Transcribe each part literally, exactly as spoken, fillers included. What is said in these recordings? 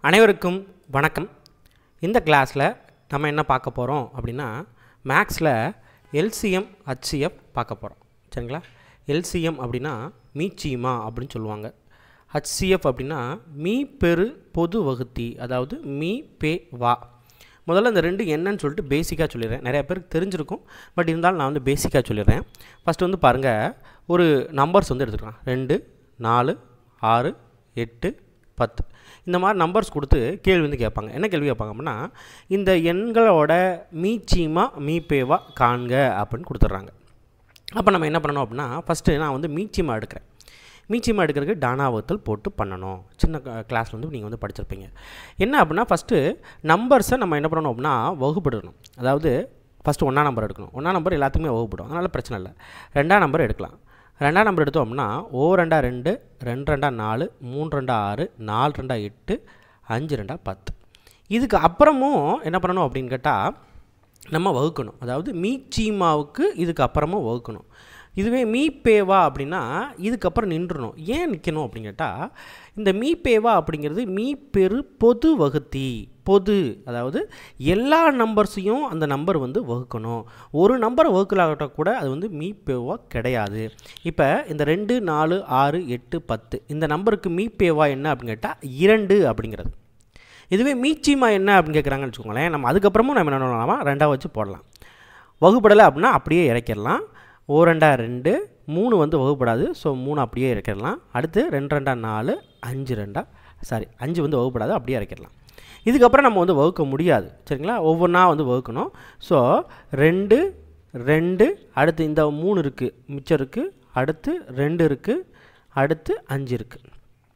அனைவருக்கும் வணக்கம். இந்த கிளாஸில் நம்ம என்ன பார்க்க போகிறோம் அப்படின்னா, மேக்ஸில் எல்சிஎம் ஹச்சிஎஃப் பார்க்க போகிறோம். சரிங்களா? எல்சிஎம் அப்படின்னா மீச்சீமா அப்படின்னு சொல்லுவாங்க. ஹச்சிஎஃப் அப்படின்னா மீ பெரு பொது வகுத்தி, அதாவது மீ பே வா. முதல்ல இந்த ரெண்டு என்னன்னு சொல்லிட்டு பேசிக்காக சொல்லிடுறேன். நிறைய பேருக்கு தெரிஞ்சிருக்கும், பட் இருந்தாலும் நான் வந்து பேசிக்காக சொல்லிடுறேன். ஃபஸ்ட்டு வந்து பாருங்கள், ஒரு நம்பர்ஸ் வந்து எடுத்துக்கலாம். ரெண்டு, நாலு, ஆறு, எட்டு, பத்து. இந்த மாதிரி நம்பர்ஸ் கொடுத்து கேள்வி வந்து கேட்பாங்க. என்ன கேள்வி கேட்பாங்க அப்படின்னா, இந்த எண்களோட மீச்சீமா மீப்பேவா காண்க அப்படின்னு கொடுத்துட்றாங்க. அப்போ நம்ம என்ன பண்ணணும் அப்படின்னா, ஃபஸ்ட்டு நான் வந்து மீச்சீமா எடுக்கிறேன். மீச்சீமா எடுக்கிறதுக்கு டானா வகுத்தல் போட்டு பண்ணணும். சின்ன கிளாஸில் வந்து நீங்கள் வந்து படிச்சிருப்பீங்க. என்ன அப்படின்னா, ஃபஸ்ட்டு நம்பர்ஸை நம்ம என்ன பண்ணணும் அப்படின்னா வகுப்பிடணும். அதாவது ஃபஸ்ட்டு ஒன்றா நம்பர் எடுக்கணும். ஒன்றா நம்பர் எல்லாத்துக்குமே வகுப்பிடும், அதனால் பிரச்சனை இல்லை. ரெண்டாம் நம்பர் எடுக்கலாம். ரெண்டாம் நம்பர் எடுத்தோம் அப்படின்னா ஓ ரெண்டா ரெண்டு, ரெண்டு ரெண்டா நாலு, மூணு ரெண்டா ஆறு, நாலு ரெண்டா எட்டு, அஞ்சு ரெண்டா பத்து. இதுக்கு அப்புறமும் என்ன பண்ணணும் அப்படின்னு கேட்டால், நம்ம வகுக்கணும். அதாவது மீச்சீமாவுக்கு இதுக்கு அப்புறமும் வகுக்கணும். இதுவே மீப்பேவா அப்படின்னா இதுக்கப்புறம் நின்றுணும். ஏன் நிற்கணும் அப்படின்னு கேட்டால், இந்த மீப்பேவா அப்படிங்கிறது மீ பெரு பொது வகுத்தி. பொது, அதாவது எல்லா நம்பர்ஸையும் அந்த நம்பர் வந்து வகுக்கணும். ஒரு நம்பர் வகுக்கலாகட்ட கூட அது வந்து மீப்பேவா கிடையாது. இப்போ இந்த ரெண்டு, நாலு, ஆறு, எட்டு, பத்து இந்த நம்பருக்கு மீப்பேவா என்ன அப்படின்னு கேட்டால் இரண்டு அப்படிங்கிறது. இதுவே மீச்சீமா என்ன அப்படின்னு கேட்குறாங்கன்னு வச்சுக்கோங்களேன், நம்ம அதுக்கப்புறமும் நம்ம என்ன பண்ணலாமா, ரெண்டாக வச்சு போடலாம். வகுப்படலை அப்படின்னா அப்படியே இறக்கிடலாம். ஓ ரெண்டா ரெண்டு, மூணு வந்து வகுப்படாது, ஸோ மூணு அப்படியே இறக்கிடலாம். அடுத்து ரெண்டு ரெண்டா நாலு, அஞ்சு ரெண்டா சாரி அஞ்சு வந்து வகுப்படாது, அப்படியே இறக்கிடலாம். இதுக்கப்புறம் நம்ம வந்து வகுக்க முடியாது. சரிங்களா? ஒவ்வொன்றா வந்து வகுக்கணும். ஸோ ரெண்டு ரெண்டு, அடுத்து இந்த மூணு இருக்குது, மிச்சம் இருக்குது, அடுத்து ரெண்டு இருக்குது, அடுத்து அஞ்சு இருக்குது.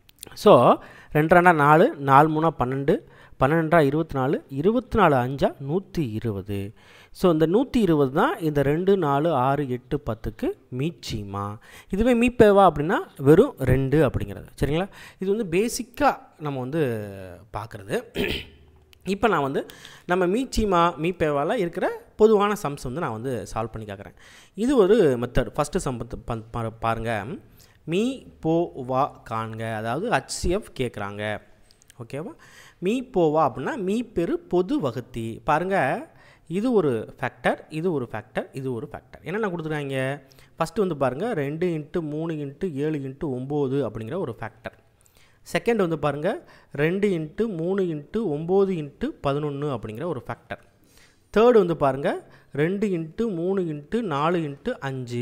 ஸோ ரெண்டு ரெண்டா நாலு, நாலு மூணா பன்னெண்டு, பன்னெண்டா இருபத்தி நாலு, இருபத்தி நாலு அஞ்சா நூற்றி இருபது. ஸோ இந்த நூற்றி இருபது தான் இந்த ரெண்டு, நாலு, ஆறு, எட்டு, பத்துக்கு மீச்சீமா. இதுவே மீப்பேவா அப்படின்னா வெறும் ரெண்டு அப்படிங்கிறது. சரிங்களா? இது வந்து பேசிக்காக நம்ம வந்து பார்க்குறது. இப்போ நான் வந்து நம்ம மீச்சீமா மீப்பேவாவில் இருக்கிற பொதுவான சம்ஸ் வந்து நான் வந்து சால்வ் பண்ணி கேட்குறேன். இது ஒரு மெத்தட். ஃபஸ்ட்டு சம் பாருங்கள், மீ போ வா காண்க, அதாவது ஹச்சிஎஃப் கேட்குறாங்க. ஓகேவா? மீ போவா அப்படின்னா மீ பெரு பொது வகுத்தி. பாருங்கள், இது ஒரு ஃபேக்டர், இது ஒரு ஃபேக்டர், இது ஒரு ஃபேக்டர். என்னென்ன கொடுத்துருக்காங்க? ஃபஸ்ட்டு வந்து பாருங்கள், ரெண்டு இன்ட்டு மூணு இன்ட்டு ஏழு இன்ட்டு ஒம்பது அப்படிங்கிற ஒரு ஃபேக்டர். செகண்ட் வந்து பாருங்கள், ரெண்டு இன்ட்டு மூணு இன்ட்டு ஒம்பது இன்ட்டு பதினொன்று அப்படிங்கிற ஒரு ஃபேக்டர். தேர்டு வந்து பாருங்கள், ரெண்டு இன்ட்டு மூணு இன்ட்டு நாலு இன்ட்டு அஞ்சு.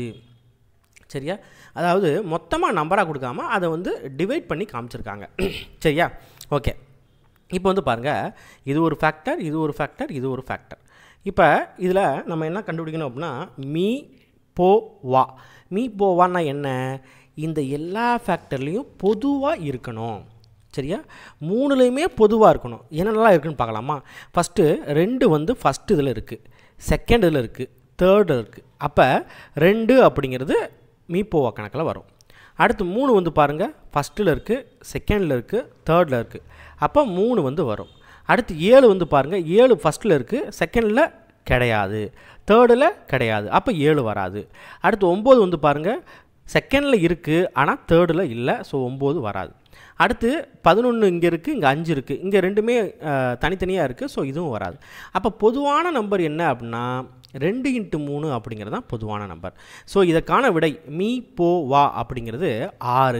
சரியா? அதாவது மொத்தமாக நம்பராக கொடுக்காம அதை வந்து டிவைட் பண்ணி காமிச்சிருக்காங்க. சரியா? ஓகே. இப்போ வந்து பாருங்கள், இது ஒரு ஃபேக்டர், இது ஒரு ஃபேக்டர், இது ஒரு ஃபேக்டர். இப்போ இதில் நம்ம என்ன கண்டுபிடிக்கணும் அப்படின்னா, மீ போ வா. மீ போவான்னா என்ன? இந்த எல்லா ஃபேக்டர்லேயும் பொதுவாக இருக்கணும். சரியா? மூணுலேயுமே பொதுவாக இருக்கணும். என்னென்னலாம் இருக்குதுன்னு பார்க்கலாமா? ஃபஸ்ட்டு ரெண்டு வந்து ஃபஸ்ட்டு இதில் இருக்குது, செகண்ட் இதில் இருக்குது, தேர்டு இருக்குது. அப்போ ரெண்டு அப்படிங்கிறது மீ போவா கணக்கில் வரும். அடுத்து மூணு வந்து பாருங்கள், ஃபஸ்ட்டில் இருக்குது, செகண்டில் இருக்குது, தேர்டில் இருக்குது. அப்போ மூணு வந்து வரும். அடுத்து ஏழு வந்து பாருங்கள், ஏழு ஃபஸ்ட்டில் இருக்குது, செகண்டில் கிடையாது, தேர்டில் கிடையாது. அப்போ ஏழு வராது. அடுத்து ஒம்பது வந்து பாருங்கள், செகண்டில் இருக்குது ஆனால் தேர்டில் இல்லை, ஸோ ஒம்பது வராது. அடுத்து பதினொன்று இங்கே இருக்குது, இங்கே அஞ்சு இருக்குது, இங்கே ரெண்டுமே தனித்தனியாக இருக்குது, ஸோ இதுவும் வராது. அப்போ பொதுவான நம்பர் என்ன அப்படின்னா ரெண்டு இன்ட்டு மூணு அப்படிங்கிறது தான் பொதுவான நம்பர். ஸோ இதற்கான விடை மீ போ வா அப்படிங்கிறது ஆறு.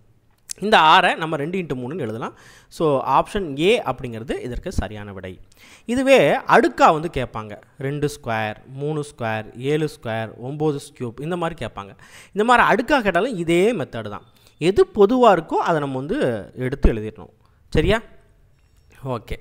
இந்த ஆறை நம்ம ரெண்டு இன்ட்டு மூணுன்னு எழுதலாம். ஸோ ஆப்ஷன் ஏ அப்படிங்கிறது இதற்கு சரியான விடை. இதுவே அடுக்காக வந்து கேட்பாங்க, ரெண்டு ஸ்கொயர், மூணு ஸ்கொயர், ஏழு ஸ்கொயர், ஒம்பது ஸ்கியூப், இந்த மாதிரி கேட்பாங்க. இந்த மாதிரி அடுக்காக கேட்டாலும் இதே மெத்தடு தான். எது பொதுவாக இருக்கோ அதை நம்ம வந்து எடுத்து எழுதிடணும். சரியா? ஓகே.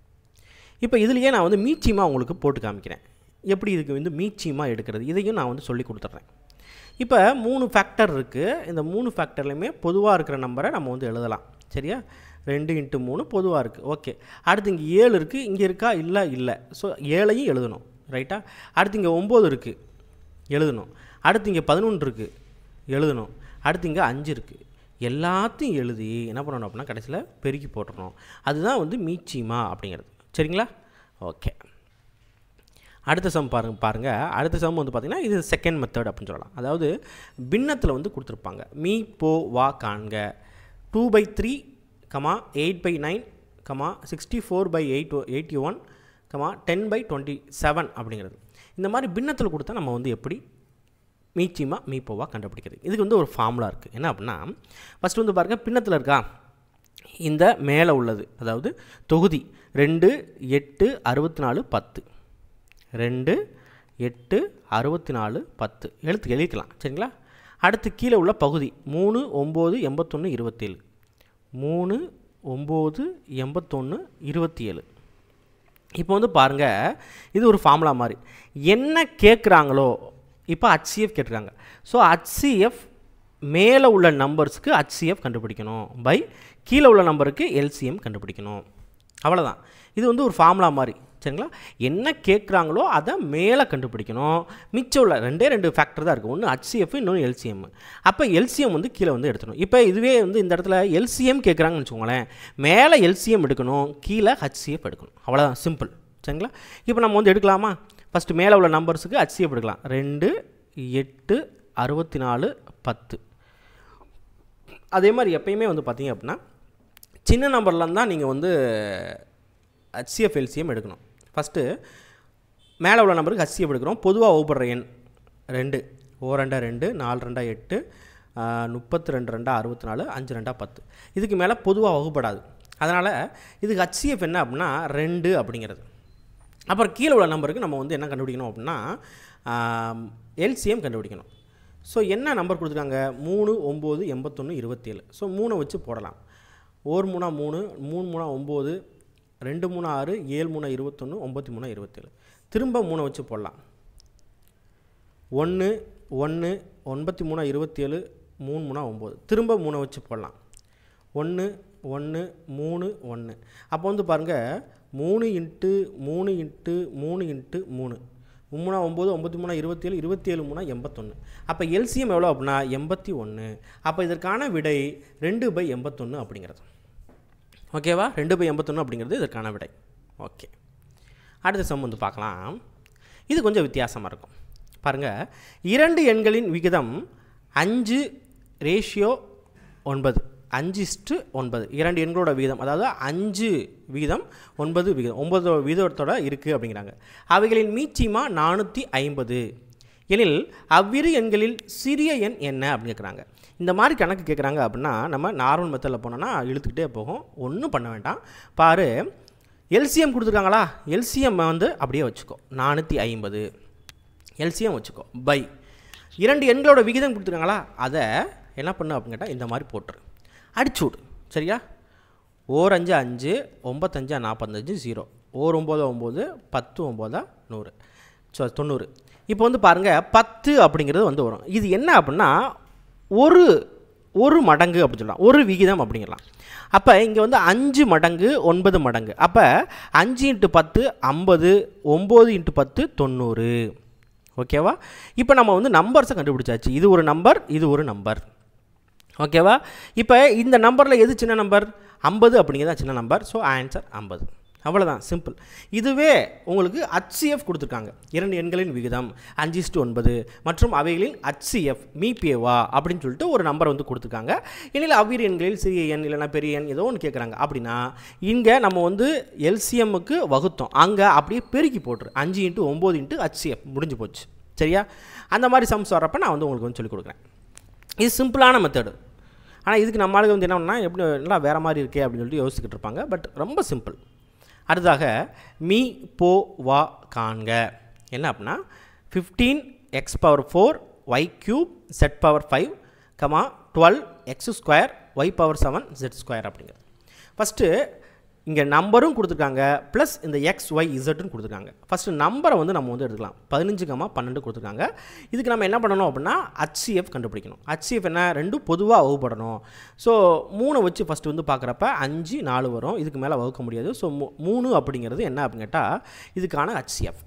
இப்போ இதுலேயே நான் வந்து மீச்சீமா உங்களுக்கு போட்டு காமிக்கிறேன். எப்படி இதுக்கு வந்து மீச்சீமா எடுக்கிறது, இதையும் நான் வந்து சொல்லி கொடுத்துட்றேன். இப்போ மூணு ஃபேக்டர் இருக்குது. இந்த மூணு ஃபேக்டர்லையுமே பொதுவாக இருக்கிற நம்பரை நம்ம வந்து எழுதலாம். சரியா? ரெண்டு இன்ட்டு மூணு பொதுவாக இருக்குது. ஓகே. அடுத்து இங்கே ஏழு இருக்குது, இங்கே இருக்கா? இல்லை இல்லை. ஸோ ஏழையும் எழுதணும். ரைட்டா? அடுத்து இங்கே ஒம்பது இருக்குது, எழுதணும். அடுத்து இங்கே பதினொன்று இருக்குது, எழுதணும். அடுத்து இங்கே அஞ்சு இருக்குது. எல்லாத்தையும் எழுதி என்ன பண்ணணும் அப்படின்னா கடைசியில் பெருக்கி போட்டுடணும். அதுதான் வந்து மீச்சீமா அப்படிங்கிறது. சரிங்களா? ஓகே. அடுத்த சம் பாருங்க பாருங்கள் அடுத்த சம் வந்து பார்த்திங்கன்னா இது செகண்ட் மெத்தட் அப்படின்னு சொல்லலாம். அதாவது பின்னத்தில் வந்து கொடுத்துருப்பாங்க. மீ போ வா காண்க two by three comma eight by nine comma sixty four by eight eighty one comma ten by twenty seven அப்படிங்கிறது. இந்த மாதிரி பின்னத்தில் கொடுத்தா நம்ம வந்து எப்படி மீச்சிமா மீப்போவா கண்டுபிடிக்கிறது. இதுக்கு வந்து ஒரு ஃபார்முலா இருக்குது. என்ன அப்படின்னா ஃபஸ்ட்டு வந்து பாருங்கள், பின்னத்தில் இருக்கா இந்த மேலே உள்ளது, அதாவது தொகுதி ரெண்டு எட்டு அறுபத்தி நாலு பத்து, ரெண்டு எட்டு அறுபத்தி நாலு பத்து எழுத்து எழுதிக்கலாம் சரிங்களா. அடுத்து கீழே உள்ள பகுதி மூணு ஒம்பது எண்பத்தொன்று இருபத்தேழு, மூணு ஒம்பது எண்பத்தொன்று இருபத்தி ஏழு. இப்போ வந்து பாருங்கள், இது ஒரு ஃபார்முலா மாதிரி. என்ன கேட்குறாங்களோ, இப்போ ஹச்சிஎஃப் கேட்டிருக்காங்க. ஸோ ஹச்சிஎஃப் மேலே உள்ள நம்பர்ஸுக்கு ஹச்சிஎஃப் கண்டுபிடிக்கணும், பை கீழே உள்ள நம்பருக்கு எல்சிஎம் கண்டுபிடிக்கணும். அவ்வளோதான். இது வந்து ஒரு ஃபார்முலா மாதிரி சரிங்களா. என்ன கேட்குறாங்களோ அதை மேலே கண்டுபிடிக்கணும். மிச்சம் உள்ள ரெண்டே ரெண்டு ஃபேக்டர் தான் இருக்குது, ஒன்று ஹச்சிஎஃப் இன்னொன்று எல்சிஎம். அப்போ எல்சிஎம் வந்து கீழே வந்து எடுத்துணும். இப்போ இதுவே வந்து இந்த இடத்துல எல்சிஎம் கேட்குறாங்கன்னு வச்சுக்கோங்களேன், மேலே எல்சிஎம் எடுக்கணும், கீழே ஹச்சிஎஃப் எடுக்கணும். அவ்வளோதான், சிம்பிள் சரிங்களா. இப்போ நம்ம வந்து எடுக்கலாமா? ஃபஸ்ட்டு மேலே உள்ள நம்பர்ஸுக்கு ஹச்சிஎஃப் எடுக்கலாம். ரெண்டு எட்டு அறுபத்தி நாலு பத்து. அதே மாதிரி எப்பயுமே வந்து பார்த்திங்க அப்படின்னா சின்ன நம்பர்லாம் தான் நீங்கள் வந்து ஹச்சிஎஃப் எல்சிஎம் எடுக்கணும். ஃபஸ்ட்டு மேலே உள்ள நம்பருக்கு ஹச்சிஎஃப் எடுக்கிறோம். பொதுவாக வகுப்படுற எண் ரெண்டு, ஓ ரெண்டா ரெண்டு, நாலு ரெண்டா எட்டு, முப்பத்தி ரெண்டு ரெண்டா அறுபத்தி நாலு, அஞ்சு ரெண்டா பத்து. இதுக்கு மேலே பொதுவாக வகுப்படாது. அதனால் இதுக்கு ஹச்சிஎஃப் என்ன அப்படின்னா ரெண்டு அப்படிங்கிறது. அப்புறம் கீழே உள்ள நம்பருக்கு நம்ம வந்து என்ன கண்டுபிடிக்கணும் அப்படின்னா எல்சிஎம் கண்டுபிடிக்கணும். ஸோ என்ன நம்பர் கொடுத்துருக்காங்க? மூணு ஒம்பது எண்பத்தொன்று இருபத்தேழு. ஸோ மூணை வச்சு போடலாம். ஒரு மூணா மூணு, மூணு மூணா ஒம்பது, ரெண்டு மூணு ஆறு, ஏழு மூணு இருபத்தொன்று, ஒம்பத்தி மூணு இருபத்தேழு. திரும்ப மூணை வச்சு போடலாம். ஒன்று ஒன்று ஒன்பத்தி மூணு இருபத்தேழு, மூணு மூணா ஒம்பது. திரும்ப மூணை வச்சு போடலாம். ஒன்று ஒன்று மூணு ஒன்று. அப்போ வந்து பாருங்கள், மூணு இன்ட்டு மூணு இன்ட்டு மூணு இன்ட்டு மூணு, மூணா ஒம்பது, ஒம்பத்தி மூணா இருபத்தேழு, இருபத்தேழு மூணா எண்பத்தொன்று. அப்போ எல்சிஎம் எவ்வளோ அப்படின்னா எண்பத்தி ஒன்று. அப்போ இதற்கான விடை ரெண்டு பை எண்பத்தொன்று அப்படிங்கிறது. ஓகேவா? ரெண்டு பை எண்பத்தொன்று அப்படிங்கிறது இதற்கான விடை. ஓகே, அடுத்த சம் வந்து பார்க்கலாம். இது கொஞ்சம் வித்தியாசமாக இருக்கும். பாருங்கள், இரண்டு எண்களின் விகிதம் அஞ்சு ரேஷியோ ஒன்பது, அஞ்சு இஸ்ட்டு ஒன்பது. இரண்டு எண்களோட விகிதம், அதாவது அஞ்சு விகிதம் ஒன்பது விகிதம், ஒன்பது விகிதத்தோட இருக்குது அப்படிங்கிறாங்க. அவைகளின் மீச்சிமா நானூற்றி ஐம்பது எனில் அவ்விரு எண்களில் சிறிய எண் என்ன அப்படின்னு கேட்குறாங்க. இந்த மாதிரி கணக்கு கேட்குறாங்க அப்படின்னா நம்ம நார்மல் மெத்தடில் போனோன்னா இழுத்துக்கிட்டே போகும், ஒன்றும் பண்ண வேண்டாம். பாரு, எல்சிஎம் கொடுத்துருக்காங்களா, எல்சிஎம் வந்து அப்படியே வச்சுக்கோ, நானூற்றி ஐம்பது எல்சிஎம் வச்சுக்கோ, பை இரண்டு எண்களோட விகிதம் கொடுத்துருக்காங்களா, அதை என்ன பண்ணு அப்படின்னு கேட்டால் இந்த மாதிரி போட்டுரு, அடிச்சு விடு சரியா. ஓர் அஞ்சு அஞ்சு, ஒம்பத்தஞ்சா நாற்பத்தஞ்சு, ஜீரோ, ஓர் ஒம்பது ஒம்பது, பத்து ஒம்போதா நூறு, ஸோ தொண்ணூறு. இப்போ வந்து பாருங்கள், பத்து அப்படிங்கிறது வந்து வரும். இது என்ன அப்படின்னா ஒரு ஒரு மடங்கு அப்படின்னு சொல்லலாம், ஒரு விகிதம் அப்படிங்கலாம். அப்போ இங்கே வந்து அஞ்சு மடங்கு ஒன்பது மடங்கு. அப்போ அஞ்சு இன்ட்டு பத்து ஐம்பது, ஒம்பது இன்ட்டு பத்து தொண்ணூறு. ஓகேவா? இப்போ நம்ம வந்து நம்பர்ஸை கண்டுபிடிச்சாச்சு. இது ஒரு நம்பர், இது ஒரு நம்பர். ஓகேவா? இப்போ இந்த நம்பரில் எது சின்ன நம்பர்? ஐம்பது அப்படிங்கிறதா சின்ன நம்பர். ஸோ ஆன்சர் ஐம்பது. அவ்வளோதான், சிம்பிள். இதுவே உங்களுக்கு ஹச்சிஎஃப் கொடுத்துருக்காங்க. இரண்டு எண்களின் விகிதம் அஞ்சு இஸ்டு ஒன்பது மற்றும் அவைகளின் ஹச்சிஎஃப் மீபிஏவா அப்படின்னு சொல்லிட்டு ஒரு நம்பர் வந்து கொடுத்துருக்காங்க. எனில் அவ்விரு எண்களில் சிறிய எண் இல்லைனா பெரிய எண் ஏதோ ஒன்று கேட்குறாங்க அப்படின்னா இங்கே நம்ம வந்து எல்சிஎம்முக்கு வகுத்தோம், அங்கே அப்படியே பெருக்கி போட்டுரு, அஞ்சு இன்ட்டு ஒம்பது இன்ட்டு ஹச்சிஎஃப் முடிஞ்சு போச்சு சரியா. அந்த மாதிரி சம்ஸ் வர்றப்போ நான் வந்து உங்களுக்கு வந்து சொல்லிக் கொடுக்குறேன். இது சிம்பிளான மெத்தடு. ஆனால் இதுக்கு நம்மளுக்கு வந்து என்ன பண்ணால் எப்படி நல்லா வேறு மாதிரி இருக்கே அப்படின்னு சொல்லிட்டு யோசிச்சுக்கிட்டு இருப்பாங்க. பட் ரொம்ப சிம்பிள். அடுத்ததாக மீ போ வா காண்க. என்ன அப்படின்னா fifteen x power four y cube z power five comma twelve x square y power seven z square அப்படிங்கிறது. ஃபஸ்ட்டு இங்கே நம்பரும் கொடுத்துருக்காங்க, ப்ளஸ் இந்த எக்ஸ் ஒய் இசட்னு கொடுத்துருக்காங்க. ஃபஸ்ட்டு நம்பரை வந்து நம்ம வந்து எடுத்துக்கலாம். பதினஞ்சு கமா பன்னெண்டு கொடுத்துருக்காங்க. இதுக்கு நம்ம என்ன பண்ணணும் அப்படின்னா ஹச்சிஎஃப் கண்டுபிடிக்கணும். ஹச்சிஎஃப் என்ன, ரெண்டும் பொதுவாக வகுப்படணும். ஸோ மூணை வச்சு ஃபஸ்ட்டு வந்து பார்க்குறப்ப அஞ்சு நாலு வரும், இதுக்கு மேலே வகுக்க முடியாது. ஸோ மூணு அப்படிங்கிறது என்ன அப்படின்னு கேட்டால் இதுக்கான ஹச்சிஎஃப்.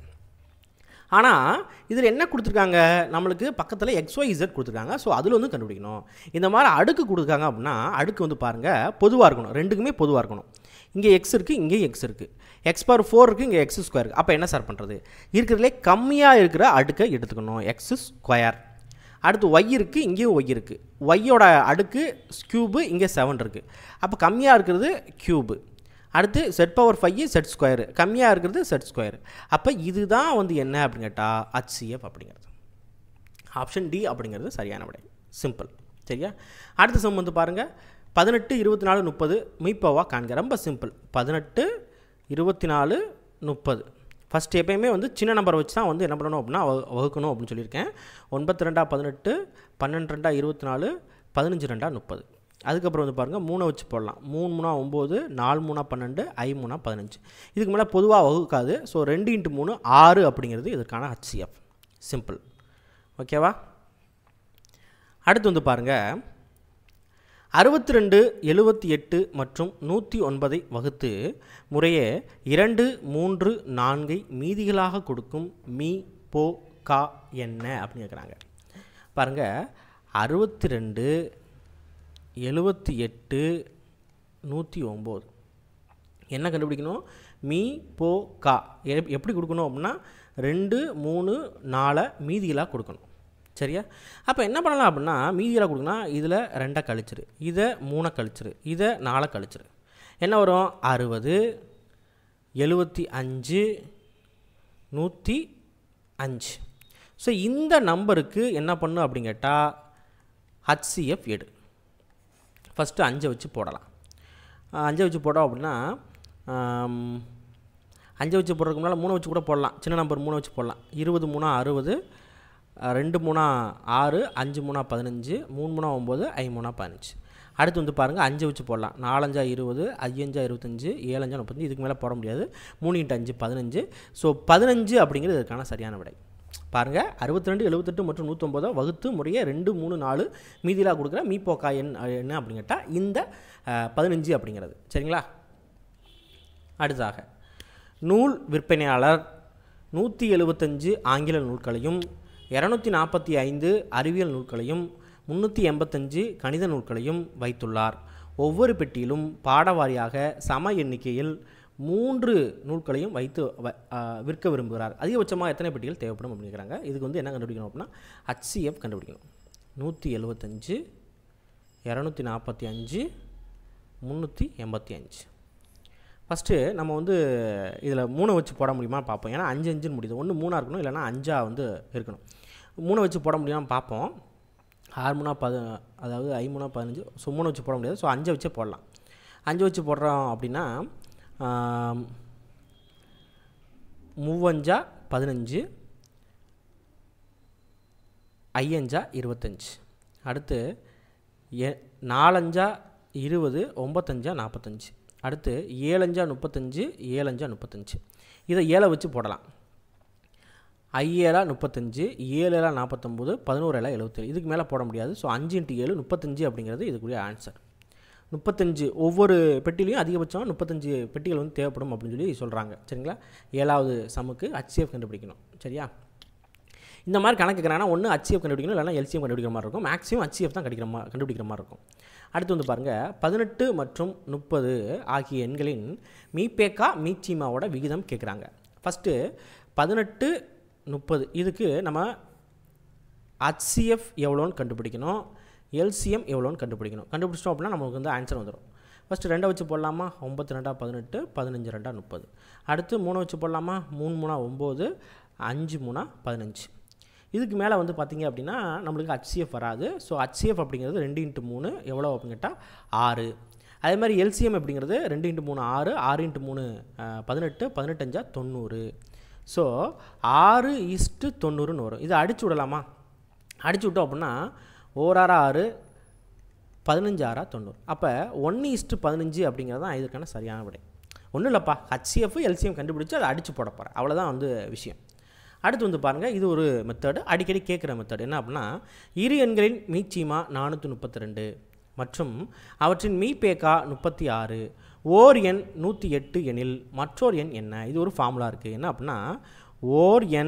ஆனால் இதில் என்ன கொடுத்துருக்காங்க, நம்மளுக்கு பக்கத்தில் எக்ஸ் ஒய் இசட் கொடுத்துருக்காங்க. ஸோ அதில் வந்து கண்டுபிடிக்கணும். இந்த மாதிரி அடுக்கு கொடுத்துருக்காங்க அப்படின்னா அடுக்கு வந்து பாருங்கள் பொதுவாக இருக்கணும், ரெண்டுக்குமே பொதுவாக இருக்கணும். இங்கே எக்ஸ் இருக்குது, இங்கேயும் எக்ஸ் இருக்குது, எக்ஸ் பவர் ஃபோர் இருக்குது, இங்கே எக்ஸ் ஸ்கொயர் இருக்குது. அப்போ என்ன சார் பண்ணுறது, இருக்கிறதுலே கம்மியாக இருக்கிற அடுக்கை எடுத்துக்கணும், எக்ஸ் ஸ்கொயர். அடுத்து ஒய் இருக்குது, இங்கேயும் ஒய் இருக்குது, ஒய்யோட அடுக்கு க்யூபு, இங்கே செவன் இருக்குது. அப்போ கம்மியாக இருக்கிறது க்யூபு. அடுத்து z power five z square, கம்மியாக இருக்கிறது செட் ஸ்கொயரு. அப்போ இதுதான் வந்து என்ன அப்படின்னு கேட்டால் ஹச்சிஎஃப் அப்படிங்கிறது. ஆப்ஷன் டி அப்படிங்கிறது சரியான விடை. சிம்பிள். சரியா? அடுத்த சம் வந்து பாருங்கள், பதினெட்டு இருபத்தி நாலு முப்பது மீப்போவா காண்க. ரொம்ப சிம்பிள். பதினெட்டு இருபத்தி நாலு முப்பது ஃபஸ்ட் எப்போயுமே வந்து சின்ன நம்பரை வச்சு தான் வந்து என்ன பண்ணணும் அப்படின்னா வகுக்கணும் அப்படின்னு சொல்லியிருக்கேன். ஒன்பத்தி ரெண்டா பதினெட்டு, பன்னெண்டு ரெண்டா இருபத்தி நாலு, பதினஞ்சு ரெண்டா முப்பது. அதுக்கப்புறம் வந்து பாருங்கள், மூணை வச்சு போடலாம். மூணு மூணா ஒம்பது, நாலு மூணா பன்னெண்டு, ஐ மூணா பதினஞ்சு. இதுக்கு மேலே பொதுவாக வகுக்காது. ஸோ ரெண்டு இன்ட்டு மூணு ஆறு அப்படிங்கிறது இதற்கான ஹச்சிஎஃப். சிம்பிள். ஓகேவா? அடுத்து வந்து பாருங்கள், அறுபத்தி ரெண்டு எழுபத்தி எட்டு மற்றும் நூற்றி ஒன்பதை வகுத்து முறையே இரண்டு மூன்று நான்கை மீதிகளாக கொடுக்கும் மீ போ கா என்ன அப்படின்னு கேட்குறாங்க. பாருங்கள், அறுபத்தி ரெண்டு எழுபத்தி எட்டு நூற்றி ஒம்பது என்ன கண்டுபிடிக்கணும்? மீ போ கா எப்படி கொடுக்கணும் அப்படின்னா ரெண்டு மூணு நாலை மீதிகளாக கொடுக்கணும். சரியா? அப்போ என்ன பண்ணலாம் அப்படின்னா மீதியில் கொடுக்கணும். இதில் ரெண்டை கழிச்சிரு, இதை மூணை கழிச்சிரு, இதை நாலை கழிச்சிரு. என்ன வரும்? அறுபது, எழுபத்தி அஞ்சு, நூற்றி அஞ்சு. ஸோ இந்த நம்பருக்கு என்ன பண்ணு அப்படின்னு கேட்டால் ஹச்சிஎஃப் எடு. ஃபஸ்ட்டு அஞ்சை வச்சு போடலாம். அஞ்சை வச்சு போட்டோம் அப்படின்னா அஞ்சை வச்சு போடுறதுக்கு முன்னால் மூணை வச்சு கூட போடலாம். சின்ன நம்பர் மூணை வச்சு போடலாம். இருபது மூணா அறுபது, ரெண்டு மூணா ஆறு, அஞ்சு மூணா பதினஞ்சு, மூணு மூணா ஒம்பது, ஐ மூணா பதினஞ்சு. அடுத்து வந்து பாருங்கள், அஞ்சு வச்சு போடலாம். நாலஞ்சா இருபது, ஐயஞ்சா இருபத்தஞ்சு, ஏழஞ்சா முப்பத்தஞ்சு. இதுக்கு மேலே போட முடியாது. மூணு இன்ட்டு அஞ்சு பதினஞ்சு. ஸோ பதினஞ்சு அப்படிங்கிறது இதற்கான சரியான விடை. பாருங்கள், அறுபத்தி ரெண்டு எழுபத்தெட்டு மற்றும் நூற்றொம்பதை வகுத்து முறையே ரெண்டு மூணு நாலு மீதிலாக கொடுக்குற மீப்போக்கா எண் என்ன அப்படின்னு கேட்டால் இந்த பதினஞ்சு அப்படிங்கிறது. சரிங்களா? அடுத்ததாக, நூல் விற்பனையாளர் நூற்றி எழுபத்தஞ்சு ஆங்கில நூல்களையும் இரநூத்தி நாற்பத்தி ஐந்து அறிவியல் நூல்களையும் முந்நூற்றி எண்பத்தஞ்சு கணித நூல்களையும் வைத்துள்ளார். ஒவ்வொரு பெட்டியிலும் பாடவாரியாக சம எண்ணிக்கையில் மூன்று நூல்களையும் வைத்து விற்க விரும்புகிறார். அதிகபட்சமாக எத்தனை பெட்டிகள் தேவைப்படும் அப்படிங்கிறாங்க. இதுக்கு வந்து என்ன கண்டுபிடிக்கணும் அப்படின்னா ஹச்சிஎஃப் கண்டுபிடிக்கணும். நூற்றி எழுபத்தஞ்சு, இரநூத்தி நாற்பத்தி அஞ்சு, முந்நூற்றி எண்பத்தி அஞ்சு. ஃபஸ்ட்டு நம்ம வந்து இதில் மூணை வச்சு போட முடியுமா பார்ப்போம். ஏன்னா அஞ்சு அஞ்சுன்னு முடியுது. ஒன்று மூணாக இருக்கணும், இல்லைனா அஞ்சா வந்து இருக்கணும். மூணை வச்சு போட முடியாமல் பார்ப்போம். ஆறு மூணா பது அதாவது ஐ மூணா பதினஞ்சு. ஸோ மூணை வச்சு போட முடியாது. ஸோ அஞ்சை வச்சே போடலாம். அஞ்சு வச்சு போடுறோம் அப்படின்னா மூவஞ்சா பதினஞ்சு, ஐயஞ்சா இருபத்தஞ்சு. அடுத்து எ நாலஞ்சா இருபது, ஒம்பத்தஞ்சா நாற்பத்தஞ்சு. அடுத்து ஏழஞ்சா முப்பத்தஞ்சு, ஏழஞ்சா முப்பத்தஞ்சு. இதை ஏழை வச்சு போடலாம். ஐஏழா முப்பத்தஞ்சு, ஏழேழா நாற்பத்தொம்போது, பதினோரேழா எழுபத்தேழு. இதுக்கு மேலே போட முடியாது. ஸோ அஞ்சு இன்ட்டு ஏழு முப்பத்தஞ்சு அப்படிங்கிறது இதுக்குரிய ஆன்சர். முப்பத்தஞ்சு ஒவ்வொரு பெட்டிலையும் அதிகபட்சம் முப்பத்தஞ்சு பெட்டிகள் வந்து தேவைப்படும் அப்படின்னு சொல்லி சொல்கிறாங்க. சரிங்களா? ஏழாவது சமுக்கு ஹச்சிஎஃப் கண்டுபிடிக்கணும். சரியா? இந்த மாதிரி கணக்கு கேட்குறாங்கன்னா ஒன்று ஹச்சிஎஃப் கண்டுபிடிக்கணும், இல்லைனா எல்சிஎம் கண்டுபிடிக்கிற மாதிரி இருக்கும். மேக்ஸிமம் ஹச்சிஎஃப் தான் கிடைக்கிற மாதிரி கண்டுபிடிக்கிற மாதிரி இருக்கும். அடுத்து வந்து பாருங்கள், பதினெட்டு மற்றும் முப்பது ஆகிய எண்களின் மீப்பேக்கா மீச்சீமாவோட விகிதம் கேட்குறாங்க. ஃபஸ்ட்டு பதினெட்டு முப்பது இதுக்கு நம்ம ஹச்சிஎஃப் எவ்வளோன்னு கண்டுபிடிக்கணும், எல்சிஎம் எவ்வளோன்னு கண்டுபிடிக்கணும். கண்டுபிடிச்சிட்டோம் அப்படின்னா நமக்கு வந்து ஆன்சர் வந்துடும். ஃபஸ்ட்டு ரெண்டை வச்சு போடலாமா? ஒம்பத்தி ரெண்டா பதினெட்டு, பதினஞ்சு ரெண்டா முப்பது. அடுத்து மூணை வச்சு போடலாமா? மூணு மூணா ஒம்பது, அஞ்சு மூணா பதினஞ்சு. இதுக்கு மேலே வந்து பார்த்திங்க அப்படின்னா நம்மளுக்கு ஹச்சிஎஃப் வராது. ஸோ ஹச்சிஎஃப் அப்படிங்கிறது ரெண்டு இன்ட்டு மூணு எவ்வளோ அப்படின்னு கேட்டால் ஆறு. அதே மாதிரி எல்சிஎம் அப்படிங்கிறது ரெண்டு இன்ட்டு மூணு ஆறு, ஆறு இன்ட்டு மூணு பதினெட்டு, பதினெட்டஞ்சா தொண்ணூறு. ஸோ ஆறு இஸ்ட்டு தொண்ணூறுன்னு வரும். இதை அடிச்சு விடலாமா? அடிச்சு விட்டோம் அப்படின்னா ஓராறு ஆறு, பதினஞ்சு ஆறா தொண்ணூறு. அப்போ ஒன்று இஸ்ட்டு பதினஞ்சு அப்படிங்கிறது தான் இதுக்கான சரியான விடை. ஒன்றும் இல்லைப்பா, ஹச்சிஎஃப் எல்சிஎம் கண்டுபிடிச்சி அதை அடித்து போட போகிறேன். அவ்வளோதான் வந்து விஷயம். அடுத்து வந்து பாருங்கள், இது ஒரு மெத்தடு, அடிக்கடி கேட்குற மெத்தடு. என்ன அப்படின்னா, இரு எண்களின் மீச்சீமா நானூற்றி முப்பத்தி ரெண்டு மற்றும் அவற்றின் மீப்பேக்கா முப்பத்தி ஆறு, ஓர் எண் நூற்றி எட்டு எனில் மற்றொரு எண் என்ன? இது ஒரு ஃபார்முலா இருக்குது. என்ன அப்படின்னா, ஓர் எண்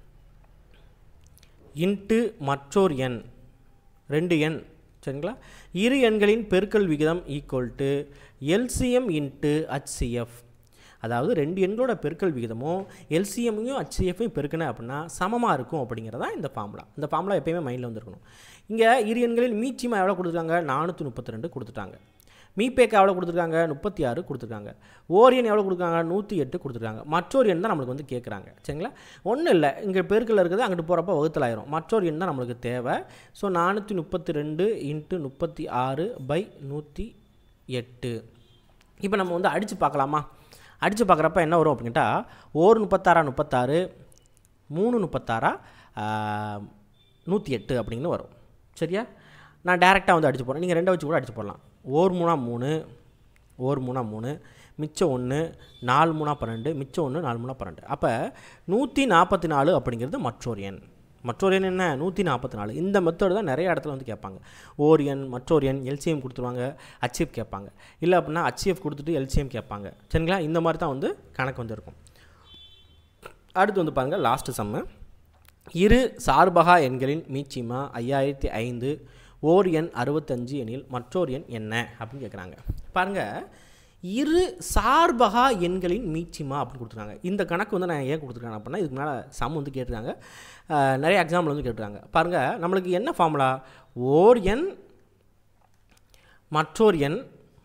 இன்ட்டு மற்றொரு எண், ரெண்டு எண். சரிங்களா? இரு எண்களின் பெருக்கல் விகிதம் equal to LCM into HCF. அதாவது ரெண்டு எண்களோட பெருக்கல் விகிதமும் எல்சிஎம்மையும் ஹச்சிஎஃப்பையும் பெருக்கினேன் அப்படின்னா சமமாக இருக்கும் அப்படிங்கிறதா இந்த ஃபார்முலா. இந்த ஃபார்முலா எப்பயுமே மைண்டில் வந்துருக்கணும். இங்கே இரு எண்களில் மீச்சீமா எவ்வளோ கொடுத்துட்டாங்க? நானூற்றி முப்பத்தி ரெண்டு கொடுத்துட்டாங்க. மீபேக்கு எவ்வளோ கொடுத்துருக்காங்க, முப்பத்தி ஆறு கொடுத்துருக்காங்க. ஓரியன் எவ்வளோ கொடுக்குறாங்க, நூற்றி எட்டு கொடுத்துருக்காங்க. மற்றொரு எண் தான் நம்மளுக்கு வந்து கேட்குறாங்க. சரிங்களா, ஒன்றும் இல்லை, இங்கே பெருக்கில் இருக்குது, அங்கிட்டு போகிறப்ப வகுத்தல் ஆயிரும். மற்றொரு எண் தான் நம்மளுக்கு தேவை. ஸோ நானூற்றி முப்பத்தி ரெண்டு இன்ட்டு முப்பத்தி ஆறு பை நூற்றி எட்டு. இப்போ நம்ம வந்து அடித்து பார்க்கலாமா? அடித்து பார்க்குறப்ப என்ன வரும் அப்படின்ட்டா, ஓர் முப்பத்தாறா முப்பத்தாறு, மூணு முப்பத்தாறா நூற்றி எட்டு அப்படின்னு வரும். சரியா, நான் டேரெக்டாக வந்து அடித்து போடுறேன். நீங்கள் ரெண்டை வச்சு கூட அடித்து போடலாம். ஓர் மூணா மூணு, ஓர் மூணா மூணு, மிச்சம் ஒன்று, நாலு மூணா பன்னெண்டு, மிச்சம் ஒன்று, நாலு மூணா பன்னெண்டு. அப்போ நூற்றி நாற்பத்தி நாலு அப்படிங்கிறது மற்றொரு எண். மற்றொரு எண் என்ன, நூற்றி நாற்பத்தி நாலு. இந்த மெத்தடு தான் நிறைய இடத்துல வந்து கேட்பாங்க. ஓர் எண், மற்றொரு எண், எல்சிஎம் கொடுத்துருவாங்க, ஹெச்எஃப் கேட்பாங்க. இல்லை அப்படின்னா ஹெச்எஃப் கொடுத்துட்டு எல்சிஎம் கேட்பாங்க. சரிங்களா, இந்த மாதிரி தான் வந்து கணக்கு வந்து இருக்கும். அடுத்து வந்து பாருங்கள், லாஸ்ட்டு சம்மு. இரு சார்பகா எண்களின் மீச்சிமா ஐயாயிரத்தி ஐந்து, ஓர் எண் அறுபத்தஞ்சு எனில் மற்றொரு எண் என்ன அப்படின்னு கேட்குறாங்க. பாருங்கள், இரு சார்பகா எண்களின் மீச்சிமா அப்படின்னு கொடுத்துருக்காங்க. இந்த கணக்கு வந்து நான் ஏன் கொடுத்துருக்கேன் அப்படின்னா, இதுக்கு மேலே சம் வந்து கேட்டிருக்காங்க, நிறைய எக்ஸாம்பிள் வந்து கேட்டிருக்காங்க. பாருங்கள், நம்மளுக்கு என்ன ஃபார்முலா, ஓர் எண் மற்றொரு எண்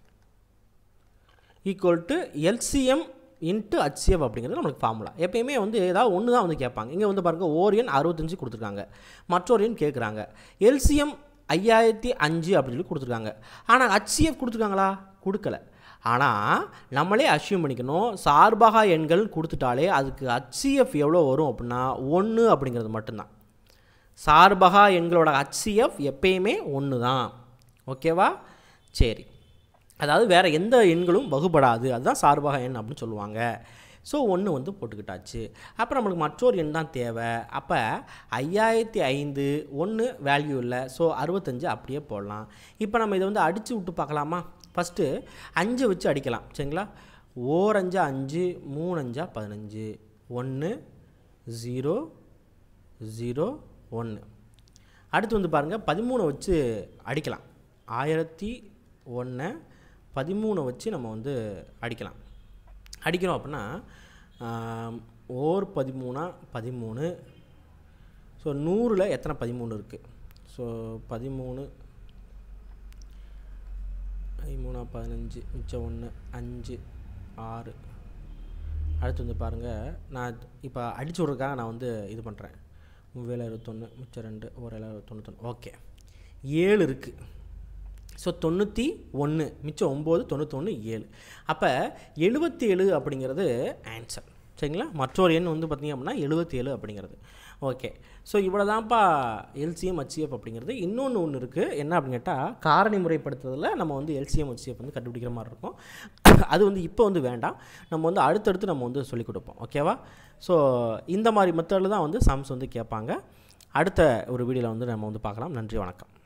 equal to LCM into HCF அப்படிங்கிறது நம்மளுக்கு ஃபார்முலா. எப்பயுமே வந்து ஏதாவது ஒன்று தான் வந்து கேட்பாங்க. இங்கே வந்து பாருங்கள், ஓர் எண் அறுபத்தஞ்சு கொடுத்துருக்காங்க, மற்றொரு எண் கேட்குறாங்க, எல்சிஎம் ஐயாயிரத்தி அஞ்சு அப்படின்னு சொல்லி கொடுத்துருக்காங்க. ஆனால் ஹெச்சிஎஃப் கொடுத்துருக்காங்களா, கொடுக்கல. ஆனால் நம்மளே அஷ்யூம் பண்ணிக்கணும், சார்பகா எண்கள் கொடுத்துட்டாலே அதுக்கு ஹெச்சிஎஃப் எவ்வளோ வரும் அப்படின்னா ஒன்று அப்படிங்கிறது மட்டும்தான். சார்பகா எண்களோட ஹெச்சிஎஃப் எப்பயுமே ஒன்று தான். ஓகேவா, சரி. அதாவது வேறு எந்த எண்களும் வகுப்படாது, அதுதான் சார்பகா எண் அப்படின்னு சொல்லுவாங்க. ஸோ ஒன்று வந்து போட்டுக்கிட்டாச்சு. அப்புறம் நம்மளுக்கு மற்றொரு எண் தான் தேவை. அப்போ ஐயாயிரத்தி ஐந்து ஒன்று வேல்யூ இல்லை, ஸோ அறுபத்தஞ்சு அப்படியே போடலாம். இப்போ நம்ம இதை வந்து அடித்து விட்டு பார்க்கலாமா? ஃபஸ்ட்டு அஞ்சு வச்சு அடிக்கலாம். சரிங்களா, ஓர் அஞ்சா அஞ்சு, மூணு அஞ்சா பதினஞ்சு, ஒன்று ஜீரோ ஜீரோ ஒன்று. அடுத்து வந்து பாருங்கள், பதிமூணு வச்சு அடிக்கலாம். ஆயிரத்தி ஒன்று பதிமூணு வச்சு நம்ம வந்து அடிக்கலாம். அடிக்கிறோம் அப்படின்னா ஓர் பதிமூணா பதிமூணு. ஸோ நூறில் எத்தனை பதிமூணு இருக்குது? ஸோ பதிமூணு பதிமூணா பதினஞ்சு, மிச்சம் ஒன்று, அஞ்சு, ஆறு. அடுத்து வந்து பாருங்கள், நான் இப்போ அடிச்சு விட்றதுக்காக நான் வந்து இது பண்ணுறேன். மூவேல இருபத்தொன்று, மிச்சம் ரெண்டு, ஒரு ஏழு தொண்ணூத்தொன்று. ஓகே, ஏழு இருக்குது. ஸோ தொண்ணூற்றி ஒன்று, மிச்சம் ஒம்பது, தொண்ணூத்தொன்று, ஏழு. அப்போ எழுபத்தி ஏழு அப்படிங்கிறது ஆன்சர். சரிங்களா, மற்றொரு எண் வந்து பார்த்திங்க அப்படின்னா எழுபத்தி ஏழு அப்படிங்கிறது. ஓகே, ஸோ இவ்வளோ தான்ப்பா எல்சிஎம் ஹெச்சிஎஃப் அப்படிங்கிறது. இன்னொன்று ஒன்று இருக்குது, என்ன அப்படின்னு கேட்டால், காரணி முறைப்படுத்துறதுல நம்ம வந்து எல்சிஎம் ஹெச்சிஎஃப் வந்து கண்டுபிடிக்கிற மாதிரி இருக்கும். அது வந்து இப்போ வந்து வேண்டாம், நம்ம வந்து அடுத்தடுத்து நம்ம வந்து சொல்லிக் கொடுப்போம். ஓகேவா, ஸோ இந்த மாதிரி மெத்தடில் தான் வந்து சம்ஸ் வந்து கேட்பாங்க. அடுத்த ஒரு வீடியோவில் வந்து நம்ம வந்து பார்க்கலாம். நன்றி, வணக்கம்.